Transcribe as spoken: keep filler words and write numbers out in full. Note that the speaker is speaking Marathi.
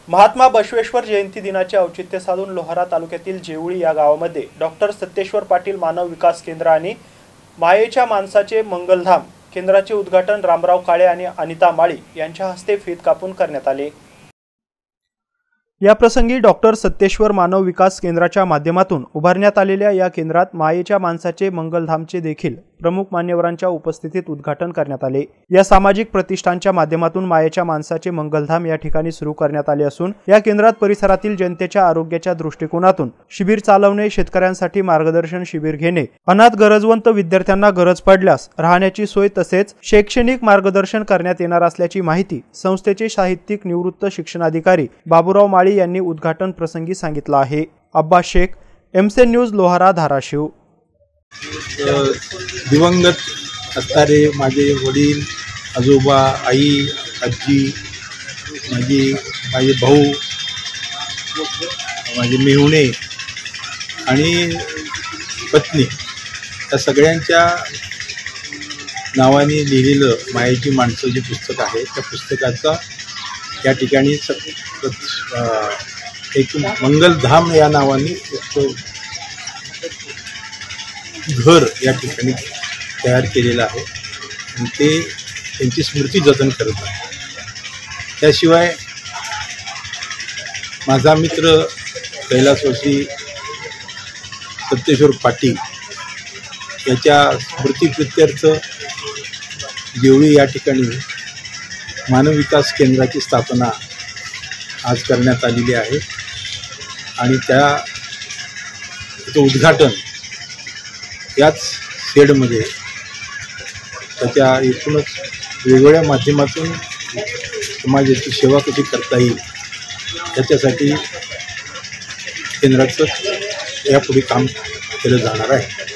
महात्मा बसवेश्वर जयंती दिनाचे औचित्य साधून लोहारा तालुक्यातील जेवळी या गावामध्ये डॉक्टर सत्तेश्वर पाटील मानव विकास केंद्र आणि मायेच्या माणसाचे मंगलधाम केंद्राचे उद्घाटन रामराव काळे आणि अनिता माळी यांच्या हस्ते फीत कापून करण्यात आले। या प्रसंगी डॉक्टर सत्तेश्वर मानव विकास केंद्राच्या माध्यमातून उभारण्यात आलेल्या या केंद्रात मायेच्या माणसाचे मंगलधामचे देखील प्रमुख मान्यवरांच्या उपस्थितीत उद्घाटन करण्यात आले। या सामाजिक प्रतिष्ठानच्या माध्यमातून मायेच्या माणसाचे मंगलधाम या ठिकाणी सुरू करण्यात आले असून या केंद्रात परिसरातील जनतेच्या आरोग्याच्या दृष्टिकोनातून शिबिर चालवणे, शेतकऱ्यांसाठी मार्गदर्शन शिबिर घेणे, अनाथ गरजवंत विद्यार्थ्यांना गरज पडल्यास राहण्याची सोय तसेच शैक्षणिक मार्गदर्शन करण्यात येणार असल्याची माहिती संस्थेचे साहित्यिक निवृत्त शिक्षणाधिकारी बाबूराव माळी यांनी उद्घाटन प्रसंगी सांगितलं आहे। Abbas Sheikh, MC News, Lohara, Dharashiv. दिवंगत असणारे माझे वडील, आजोबा, आई, आजी, माझी माझे भाऊ, माझे मेहुणे आणि पत्नी या सगळ्यांच्या नावाने लिहिलेलं मायेची माणसं जे पुस्तक आहे त्या पुस्तकाचा या ठिकाणी एक मंगलधाम या नावाने एक घर या ठिकाणी तयार केलेलं आहे आणि ते त्यांची स्मृती जतन करत आहे। त्याशिवाय माझा मित्र कैलासवासी सत्तेश्वर पाटील याच्या स्मृतिप्रित्यर्थ जेवळी या ठिकाणी मानव विकास केंद्राची स्थापना आज करण्यात आलेली आहे आणि त्याचं उद्घाटन याच शेडमध्ये त्याच्या एकूणच वेगवेगळ्या माध्यमातून समाजाची सेवा कशी करता येईल त्याच्यासाठी केंद्राचं यापुढे काम केलं जाणार आहे।